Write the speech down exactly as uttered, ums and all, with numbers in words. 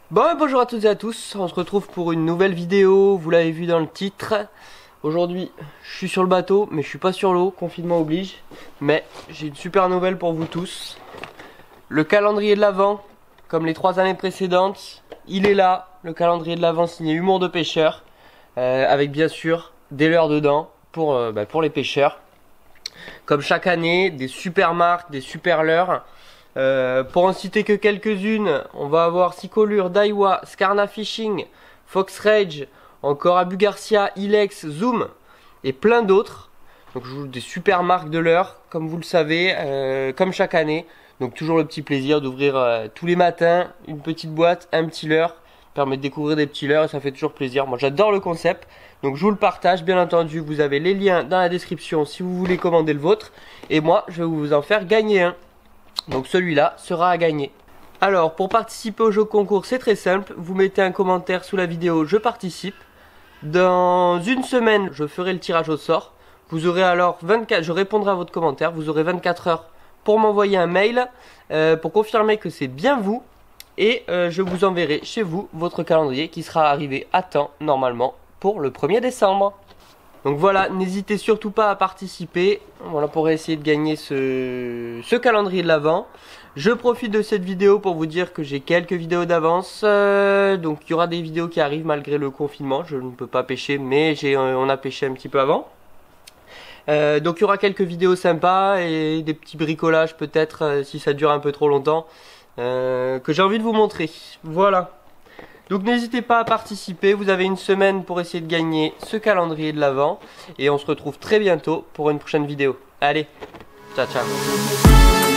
Bon, bonjour à toutes et à tous, on se retrouve pour une nouvelle vidéo, vous l'avez vu dans le titre. Aujourd'hui, je suis sur le bateau, mais je suis pas sur l'eau, confinement oblige. Mais j'ai une super nouvelle pour vous tous. Le calendrier de l'Avent, comme les trois années précédentes, il est là. Le calendrier de l'Avent signé Humour de pêcheur, euh, avec bien sûr des leurres dedans pour, euh, bah, pour les pêcheurs. Comme chaque année, des super marques, des super leurres. Euh, pour en citer que quelques-unes, on va avoir Cicolure, Daiwa, Scarna Fishing, Fox Rage, encore Abu Garcia, Ilex, Zoom et plein d'autres. Donc je vous des super marques de leurres, comme vous le savez, euh, comme chaque année. Donc toujours le petit plaisir d'ouvrir euh, tous les matins une petite boîte, un petit leurre, permet de découvrir des petits leurres et ça fait toujours plaisir. Moi j'adore le concept, donc je vous le partage. Bien entendu, vous avez les liens dans la description si vous voulez commander le vôtre. Et moi je vais vous en faire gagner un. Donc celui-là sera à gagner. Alors pour participer au jeu concours, c'est très simple. Vous mettez un commentaire sous la vidéo, je participe. Dans une semaine, je ferai le tirage au sort. Vous aurez alors vingt-quatre, je répondrai à votre commentaire. Vous aurez vingt-quatre heures pour m'envoyer un mail euh, pour confirmer que c'est bien vous. Et euh, je vous enverrai chez vous votre calendrier qui sera arrivé à temps normalement pour le premier décembre. Donc voilà, n'hésitez surtout pas à participer. Voilà, pour essayer de gagner ce, ce calendrier de l'Avent. Je profite de cette vidéo pour vous dire que j'ai quelques vidéos d'avance. Euh, donc il y aura des vidéos qui arrivent malgré le confinement. Je ne peux pas pêcher, mais j'ai, euh, on a pêché un petit peu avant. Euh, donc il y aura quelques vidéos sympas et des petits bricolages peut-être euh, si ça dure un peu trop longtemps. Euh, que j'ai envie de vous montrer. Voilà. Donc n'hésitez pas à participer, vous avez une semaine pour essayer de gagner ce calendrier de l'Avent. Et on se retrouve très bientôt pour une prochaine vidéo. Allez, ciao ciao.